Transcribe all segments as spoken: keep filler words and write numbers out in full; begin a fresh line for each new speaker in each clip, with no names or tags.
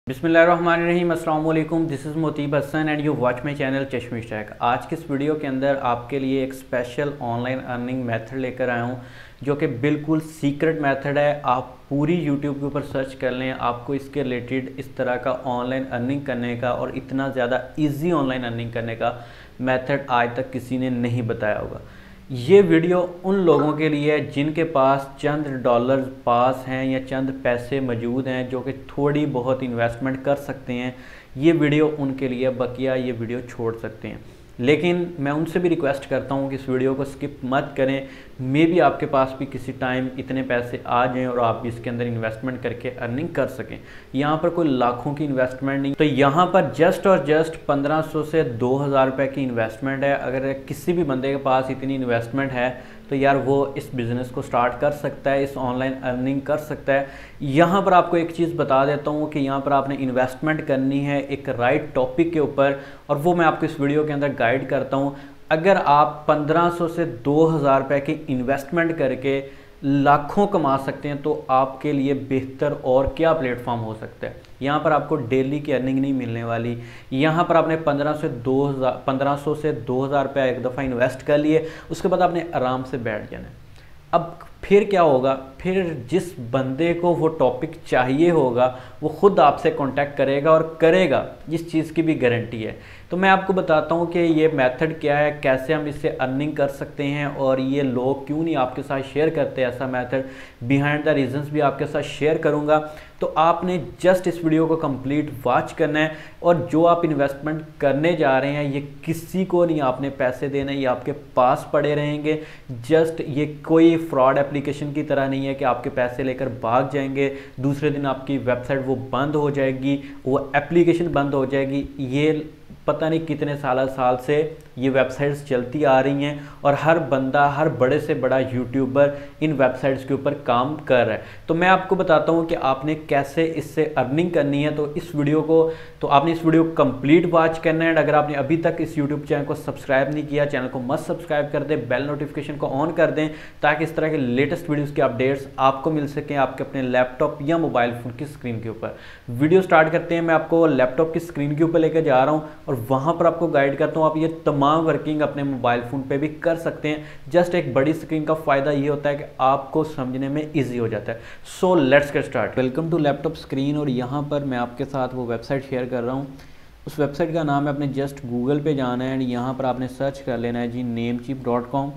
बिस्मिल्लाहिर्रहमानिर्रहीम, अस्सलाम वालेकुम। This is Motib Hasan and you watch my channel Chashmish tech. आज के इस वीडियो के अंदर आपके लिए एक स्पेशल ऑनलाइन अर्निंग मेथड लेकर आया हूँ जो कि बिल्कुल सीक्रेट मेथड है। आप पूरी यूट्यूब के ऊपर सर्च कर लें, आपको इसके रिलेटेड इस तरह का ऑनलाइन अर्निंग करने का और इतना ज़्यादा ईजी ऑनलाइन अर्निंग करने का मेथड आज तक किसी ने नहीं बताया होगा। ये वीडियो उन लोगों के लिए है जिनके पास चंद डॉलर्स पास हैं या चंद पैसे मौजूद हैं जो कि थोड़ी बहुत इन्वेस्टमेंट कर सकते हैं। ये वीडियो उनके लिए, बकिया ये वीडियो छोड़ सकते हैं। लेकिन मैं उनसे भी रिक्वेस्ट करता हूँ कि इस वीडियो को स्किप मत करें। मे बी आपके पास भी किसी टाइम इतने पैसे आ जाएं और आप भी इसके अंदर इन्वेस्टमेंट करके अर्निंग कर सकें। यहाँ पर कोई लाखों की इन्वेस्टमेंट नहीं, तो यहाँ पर जस्ट और जस्ट पंद्रह सौ से दो हज़ार रुपये की इन्वेस्टमेंट है। अगर किसी भी बंदे के पास इतनी इन्वेस्टमेंट है तो यार वो इस बिज़नेस को स्टार्ट कर सकता है, इस ऑनलाइन अर्निंग कर सकता है। यहाँ पर आपको एक चीज़ बता देता हूँ कि यहाँ पर आपने इन्वेस्टमेंट करनी है एक राइट टॉपिक के ऊपर, और वो मैं आपको इस वीडियो के अंदर गाइड करता हूँ। अगर आप पंद्रह सौ से दो हज़ार रुपये की इन्वेस्टमेंट करके लाखों कमा सकते हैं तो आपके लिए बेहतर और क्या प्लेटफॉर्म हो सकता है। यहाँ पर आपको डेली की अर्निंग नहीं मिलने वाली। यहाँ पर आपने पंद्रह से दो हज़ार पंद्रह सौ से दो हज़ार रुपये एक दफ़ा इन्वेस्ट कर लिए, उसके बाद आपने आराम से बैठ जाना है। अब फिर क्या होगा, फिर जिस बंदे को वो टॉपिक चाहिए होगा वो खुद आपसे कांटेक्ट करेगा और करेगा, इस चीज़ की भी गारंटी है। तो मैं आपको बताता हूँ कि ये मेथड क्या है, कैसे हम इससे अर्निंग कर सकते हैं और ये लोग क्यों नहीं आपके साथ शेयर करते ऐसा मेथड। बिहाइंड द रीजंस भी आपके साथ शेयर करूँगा। तो आपने जस्ट इस वीडियो को कंप्लीट वॉच करना है, और जो आप इन्वेस्टमेंट करने जा रहे हैं ये किसी को नहीं आपने पैसे देने, ये आपके पास पड़े रहेंगे। जस्ट ये कोई फ्रॉड एप्लीकेशन की तरह नहीं है कि आपके पैसे लेकर भाग जाएंगे, दूसरे दिन आपकी वेबसाइट वो बंद हो जाएगी, वो एप्लीकेशन बंद हो जाएगी। ये पता नहीं कितने साल साल से ये वेबसाइट्स चलती आ रही हैं और हर बंदा, हर बड़े से बड़ा यूट्यूबर इन वेबसाइट्स के ऊपर काम कर रहा है। तो मैं आपको बताता हूँ कि आपने कैसे इससे अर्निंग करनी है। तो इस वीडियो को तो आपने इस वीडियो को कंप्लीट वॉच करना है। अगर आपने अभी तक इस यूट्यूब चैनल को सब्सक्राइब नहीं किया, चैनल को मस्त सब्सक्राइब कर दें, बेल नोटिफिकेशन को ऑन कर दें ताकि इस तरह के लेटेस्ट वीडियोज़ के अपडेट्स आपको मिल सकें आपके अपने लैपटॉप या मोबाइल फ़ोन की स्क्रीन के ऊपर। वीडियो स्टार्ट करते हैं। मैं आपको लैपटॉप की स्क्रीन के ऊपर लेकर जा रहा हूँ और वहाँ पर आपको गाइड करता हूँ। आप ये तमाम वर्किंग अपने मोबाइल फ़ोन पे भी कर सकते हैं। जस्ट एक बड़ी स्क्रीन का फ़ायदा ये होता है कि आपको समझने में इजी हो जाता है। So let's get start. Welcome to laptop screen, और यहाँ पर मैं आपके साथ वो वेबसाइट शेयर कर रहा हूँ। उस वेबसाइट का नाम है, आपने जस्ट गूगल पे जाना है एंड यहाँ पर आपने सर्च कर लेना है जी नेमचीप डॉट कॉम।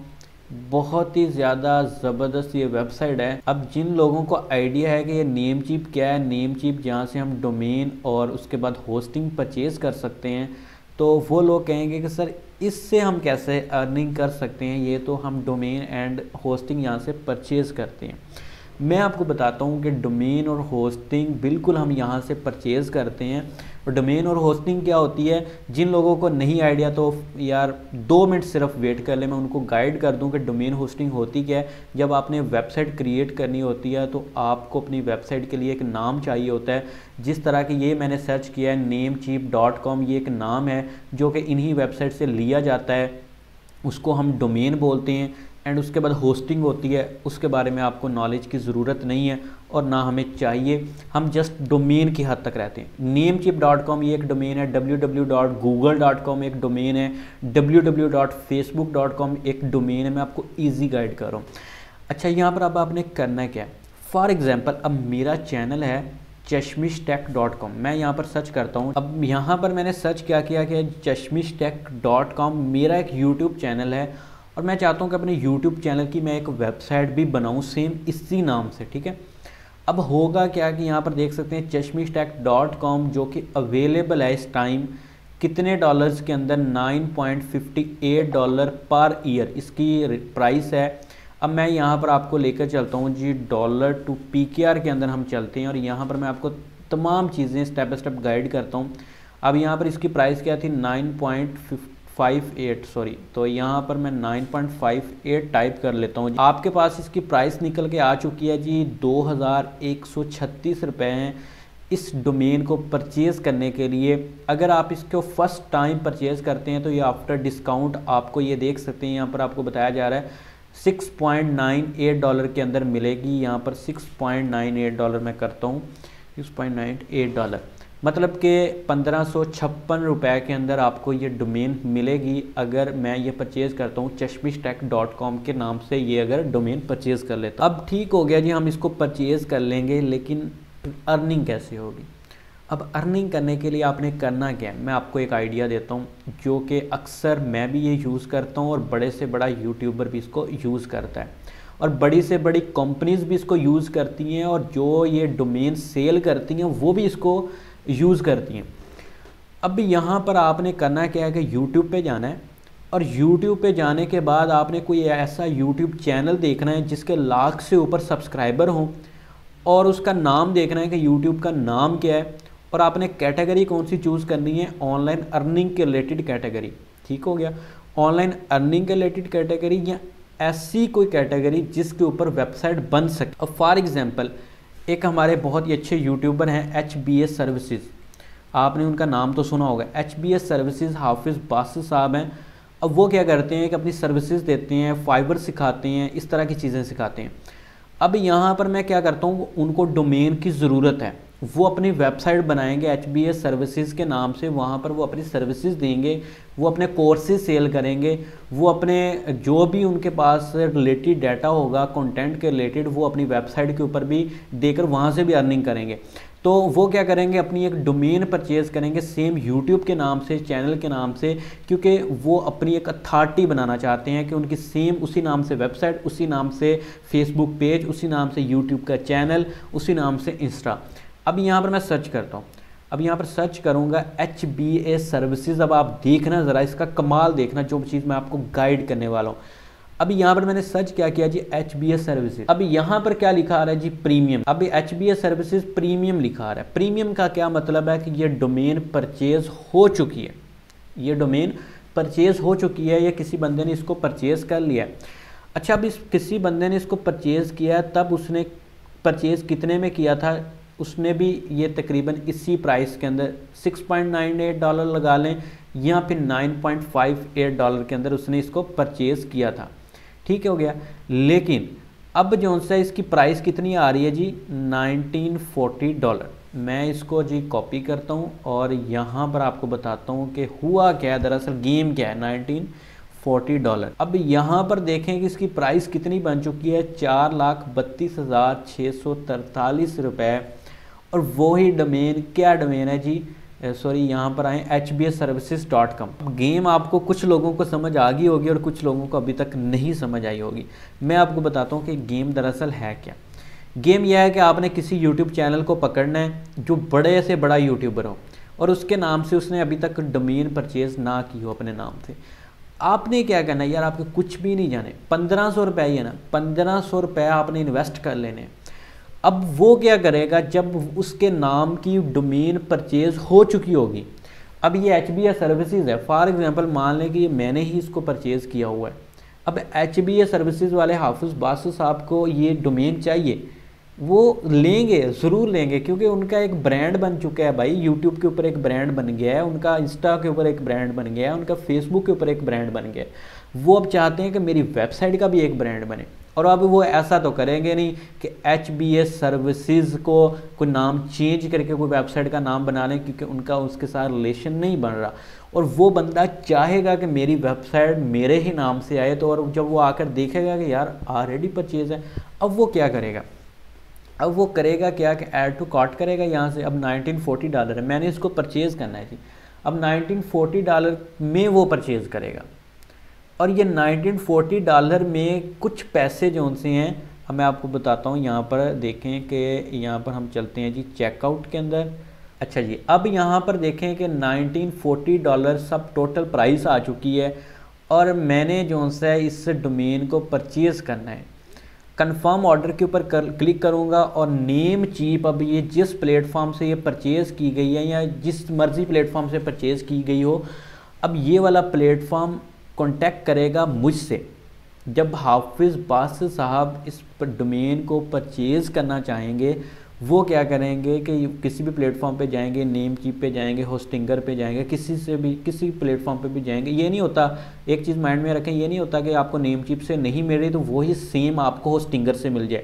बहुत ही ज़्यादा ज़बरदस्त ये वेबसाइट है। अब जिन लोगों को आइडिया है कि ये नेमचीप क्या है, नेमचीप जहाँ से हम डोमेन और उसके बाद होस्टिंग परचेज़ कर सकते हैं, तो वो लोग कहेंगे कि सर इससे हम कैसे अर्निंग कर सकते हैं। ये तो हम डोमेन एंड होस्टिंग यहाँ से परचेज़ करते हैं। मैं आपको बताता हूँ कि डोमेन और होस्टिंग बिल्कुल हम यहाँ से परचेज़ करते हैं। और डोमेन और होस्टिंग क्या होती है, जिन लोगों को नहीं आइडिया तो यार दो मिनट सिर्फ वेट कर ले, मैं उनको गाइड कर दूँ कि डोमेन होस्टिंग होती क्या है। जब आपने वेबसाइट क्रिएट करनी होती है तो आपको अपनी वेबसाइट के लिए एक नाम चाहिए होता है। जिस तरह की ये मैंने सर्च किया है नेमचीप डॉट कॉम, ये एक नाम है जो कि इन्हीं वेबसाइट से लिया जाता है, उसको हम डोमेन बोलते हैं। एंड उसके बाद होस्टिंग होती है, उसके बारे में आपको नॉलेज की ज़रूरत नहीं है और ना हमें चाहिए। हम जस्ट डोमेन की हद तक रहते हैं। नेमचीप डॉट कॉम ये एक डोमेन है, W W W dot Google dot com एक डोमेन है, W W W dot Facebook dot com एक डोमेन है। मैं आपको ईजी गाइड कर रहा हूँ। अच्छा, यहाँ पर अब आपने करना क्या है। फॉर एग्जाम्पल, अब मेरा चैनल है चश्मिश टेक डॉट कॉम। मैं यहाँ पर सर्च करता हूँ। अब यहाँ पर मैंने सर्च क्या किया कि चश्मिश टेक डॉट कॉम मेरा एक यूट्यूब चैनल है और मैं चाहता हूँ कि अपने यूट्यूब चैनल की मैं एक वेबसाइट भी बनाऊँ सेम इसी नाम से, ठीक है। अब होगा क्या कि यहाँ पर देख सकते हैं चश्मिश टेक डॉट कॉम जो कि अवेलेबल है इस टाइम कितने डॉलर्स के अंदर, nine point fifty eight dollar per year इसकी प्राइस है। अब मैं यहाँ पर आपको लेकर चलता हूँ जी dollar to P K R के अंदर हम चलते हैं और यहाँ पर मैं आपको तमाम चीज़ें स्टेप बाय स्टेप गाइड करता हूँ। अब यहाँ पर इसकी प्राइस क्या थी, nine point five eight sorry, तो यहाँ पर मैं nine point five eight type कर लेता हूँ। आपके पास इसकी प्राइस निकल के आ चुकी है जी दो हज़ार एक सौ छत्तीस रुपये हैं इस डोमेन को परचेज़ करने के लिए। अगर आप इसको फर्स्ट टाइम परचेज़ करते हैं तो ये आफ्टर डिस्काउंट आपको ये देख सकते हैं, यहाँ पर आपको बताया जा रहा है six point nine eight dollar के अंदर मिलेगी। यहाँ पर six point nine eight dollar मैं करता हूँ, six point nine eight dollar मतलब कि पंद्रह सौ छप्पन रुपये के अंदर आपको ये डोमेन मिलेगी अगर मैं ये परचेज़ करता हूँ चश्मिश टेक डॉट कॉम के नाम से, ये अगर डोमेन परचेज़ कर लेता हूँ। अब ठीक हो गया जी, हम इसको परचेज़ कर लेंगे, लेकिन अर्निंग कैसे होगी? अब अर्निंग करने के लिए आपने करना क्या है, मैं आपको एक आइडिया देता हूँ जो कि अक्सर मैं भी ये यूज़ करता हूँ और बड़े से बड़ा यूट्यूबर भी इसको यूज़ करता है और बड़ी से बड़ी कंपनीज़ भी इसको यूज़ करती हैं और जो ये डोमेन सेल करती हैं वो भी इसको यूज़ करती हैं। अब यहाँ पर आपने करना क्या है कि यूट्यूब पे जाना है और यूट्यूब पे जाने के बाद आपने कोई ऐसा यूट्यूब चैनल देखना है जिसके लाख से ऊपर सब्सक्राइबर हों और उसका नाम देखना है कि यूट्यूब का नाम क्या है और आपने कैटेगरी कौन सी चूज़ करनी है, ऑनलाइन अर्निंग के रिलेटेड कैटेगरी। ठीक हो गया, ऑनलाइन अर्निंग के रिलेटेड कैटेगरी या ऐसी कोई कैटेगरी जिसके ऊपर वेबसाइट बन सके। अब फॉर एग्जांपल एक हमारे बहुत ही अच्छे यूट्यूबर हैं एच बी एस सर्विसेज, आपने उनका नाम तो सुना होगा। एच बी एस सर्विसेज हाफिज़ बासित साहब हैं। अब वो क्या करते हैं कि अपनी सर्विसेज देते हैं, फाइबर सिखाते हैं, इस तरह की चीज़ें सिखाते हैं। अब यहाँ पर मैं क्या करता हूँ, उनको डोमेन की ज़रूरत है, वो अपनी वेबसाइट बनाएंगे एच बी एस सर्विसेज के नाम से, वहाँ पर वो अपनी सर्विसेज देंगे, वो अपने कोर्सेज सेल करेंगे, वो अपने जो भी उनके पास रिलेटेड डाटा होगा कंटेंट के रिलेटेड वो अपनी वेबसाइट के ऊपर भी देकर वहाँ से भी अर्निंग करेंगे। तो वो क्या करेंगे, अपनी एक डोमेन परचेज़ करेंगे सेम यूट्यूब के नाम से, चैनल के नाम से, क्योंकि वो अपनी एक अथॉरिटी बनाना चाहते हैं कि उनकी सेम उसी नाम से वेबसाइट, उसी नाम से फेसबुक पेज, उसी नाम से यूट्यूब का चैनल, उसी नाम से इंस्टा। अब यहाँ पर मैं सर्च करता हूँ, अब यहाँ पर सर्च करूँगा एच बी एस सर्विसेज। अब आप देखना ज़रा इसका कमाल देखना, जो चीज़ मैं आपको गाइड करने वाला हूँ। अब यहाँ पर मैंने सर्च क्या किया जी, एच बी एस सर्विसेज। अब यहाँ पर क्या लिखा आ रहा है जी, प्रीमियम। अब H B S services premium लिखा आ रहा है। प्रीमियम का क्या मतलब है कि ये डोमेन परचेज हो चुकी है, ये डोमेन परचेज हो चुकी है, या किसी बंदे ने इसको परचेज कर लिया है। अच्छा, अब इस किसी बंदे ने इसको परचेज किया तब उसने परचेज कितने में किया था, उसने भी ये तकरीबन इसी प्राइस के अंदर six point nine eight dollar लगा लें या फिर nine point five eight dollar के अंदर उसने इसको परचेज़ किया था। ठीक हो गया, लेकिन अब जो सा इसकी प्राइस कितनी आ रही है जी, नाइनटीन फोर्टी डॉलर। मैं इसको जी कॉपी करता हूँ और यहाँ पर आपको बताता हूँ कि हुआ क्या है, दरअसल गेम क्या है। Nineteen forty dollar. अब यहाँ पर देखें कि इसकी प्राइस कितनी बन चुकी है, चार लाख बत्तीस हज़ार छः सौ तरतालीस रुपये। और वही डोमेन, क्या डोमेन है जी, सॉरी यहाँ पर आए H B S services dot com. Game आपको कुछ लोगों को समझ आ गई होगी और कुछ लोगों को अभी तक नहीं समझ आई होगी। मैं आपको बताता हूँ कि गेम दरअसल है क्या। गेम यह है कि आपने किसी यूट्यूब चैनल को पकड़ना है जो बड़े से बड़ा यूट्यूबर हो और उसके नाम से उसने अभी तक डोमेन परचेज ना की हो अपने नाम से। आपने क्या करना है यार, आपके कुछ भी नहीं जाने, पंद्रह सौ रुपये ही है ना, पंद्रह सौ रुपये आपने इन्वेस्ट कर लेने। अब वो क्या करेगा, जब उसके नाम की डोमेन परचेज हो चुकी होगी, अब ये एच बी एस सर्विसेज है, फॉर एग्जांपल मान लें कि मैंने ही इसको परचेज़ किया हुआ है। अब एच बी एस सर्विसेज वाले हाफिज़ बासित साहब को ये डोमेन चाहिए, वो लेंगे, ज़रूर लेंगे, क्योंकि उनका एक ब्रांड बन चुका है भाई, यूट्यूब के ऊपर एक ब्रांड बन गया है, उनका इंस्टा के ऊपर एक ब्रांड बन गया है, उनका फेसबुक के ऊपर एक ब्रांड बन गया है। वो अब चाहते हैं कि मेरी वेबसाइट का भी एक ब्रांड बने। और अब वो ऐसा तो करेंगे नहीं कि एच बी एस सर्विसेज को कोई नाम चेंज करके कोई वेबसाइट का नाम बना लें, क्योंकि उनका उसके साथ रिलेशन नहीं बन रहा। और वो बंदा चाहेगा कि मेरी वेबसाइट मेरे ही नाम से आए, तो और जब वो आकर देखेगा कि यार ऑलरेडी परचेज है, अब वो क्या करेगा, अब वो करेगा क्या कि ऐड टू कार्ट करेगा यहाँ से। अब नाइनटीन फोर्टी डॉलर है, मैंने इसको परचेज़ करना है जी। अब नाइनटीन फोर्टी डॉलर में वो परचेज़ करेगा और ये नाइनटीन फोर्टी डॉलर में कुछ पैसे जो उनसे हैं, अब मैं आपको बताता हूँ। यहाँ पर देखें कि यहाँ पर हम चलते हैं जी चेकआउट के अंदर। अच्छा जी, अब यहाँ पर देखें कि नाइनटीन फोर्टी डॉलर सब टोटल प्राइस आ चुकी है और मैंने जो है इस डोमेन को परचेज़ करना है। कंफर्म ऑर्डर के ऊपर कर, क्लिक करूँगा और नेम चीप, अब ये जिस प्लेटफॉर्म से ये परचेज़ की गई है या जिस मर्ज़ी प्लेटफॉर्म से परचेज़ की गई हो, अब ये वाला प्लेटफॉर्म कांटेक्ट करेगा मुझसे। जब हाफिज़ बासित साहब इस डोमेन को परचेज़ करना चाहेंगे, वो क्या करेंगे कि किसी भी प्लेटफॉर्म पे जाएंगे, नेम चीप पे जाएंगे, होस्टिंगर पे जाएंगे, किसी से भी किसी प्लेटफॉर्म पे भी जाएंगे। ये नहीं होता, एक चीज़ माइंड में रखें, ये नहीं होता कि आपको नेम चीप से नहीं मिल रही तो वही सेम आपको होस्टिंगर से मिल जाए।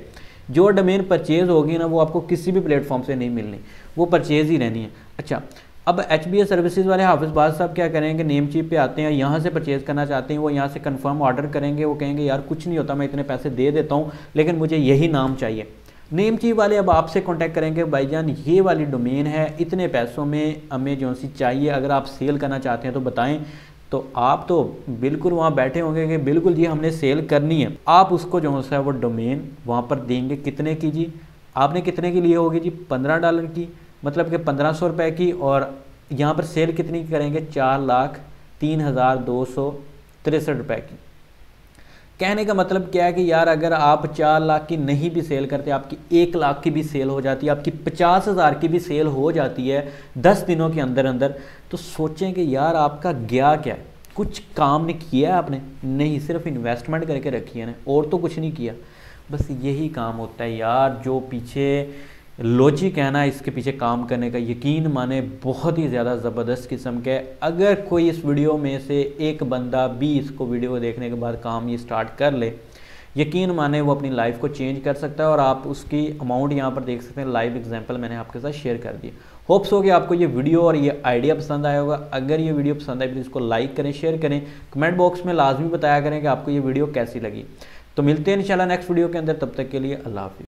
जो डोमेन परचेज होगी ना वो आपको किसी भी प्लेटफॉर्म से नहीं मिलनी, वो परचेज ही रहनी है। अच्छा, अब एच बी एस सर्विसेज वाले हाफिज़ बाज साहब क्या करेंगे, नेम चीप पे आते हैं, यहाँ से परचेज़ करना चाहते हैं, वो यहाँ से कंफर्म ऑर्डर करेंगे, वो कहेंगे यार कुछ नहीं होता, मैं इतने पैसे दे देता हूँ लेकिन मुझे यही नाम चाहिए। नेम चीप वाले अब आपसे कांटेक्ट करेंगे, भाईजान ये वाली डोमेन है, इतने पैसों में हमें जो सी चाहिए, अगर आप सेल करना चाहते हैं तो बताएं। तो आप तो बिल्कुल वहाँ बैठे होंगे कि बिल्कुल जी हमने सेल करनी है। आप उसको जो है वो डोमेन वहाँ पर देंगे, कितने की जी, आपने कितने की लिए होगी जी, पंद्रह डॉलर की, मतलब कि पंद्रह सौ रुपये की, और यहाँ पर सेल कितनी की करेंगे, चार लाख तीन हज़ार दो सौ तिरसठ रुपये की। कहने का मतलब क्या है कि यार अगर आप चार लाख की नहीं भी सेल करते, आपकी एक लाख की भी सेल हो जाती है, आपकी पचास हज़ार की भी सेल हो जाती है दस दिनों के अंदर अंदर, तो सोचें कि यार आपका गया क्या है, कुछ काम नहीं किया आपने, नहीं सिर्फ इन्वेस्टमेंट करके रखी है ना, और तो कुछ नहीं किया। बस यही काम होता है यार, जो पीछे लॉजिक है ना इसके पीछे काम करने का, यकीन माने बहुत ही ज़्यादा ज़बरदस्त किस्म का है। अगर कोई इस वीडियो में से एक बंदा भी इसको वीडियो देखने के बाद काम ये स्टार्ट कर ले, यकीन माने वो अपनी लाइफ को चेंज कर सकता है। और आप उसकी अमाउंट यहाँ पर देख सकते हैं, लाइव एग्जांपल मैंने आपके साथ शेयर कर दिया। होप्स हो कि आपको ये वीडियो और ये आइडिया पसंद आया होगा। अगर ये वीडियो पसंद आए तो इसको लाइक करें, शेयर करें, कमेंट बॉक्स में लाजमी बताया करें कि आपको ये वीडियो कैसी लगी। तो मिलते हैं इंशाल्लाह नेक्स्ट वीडियो के अंदर, तब तक के लिए अल्लाह हाफिज़।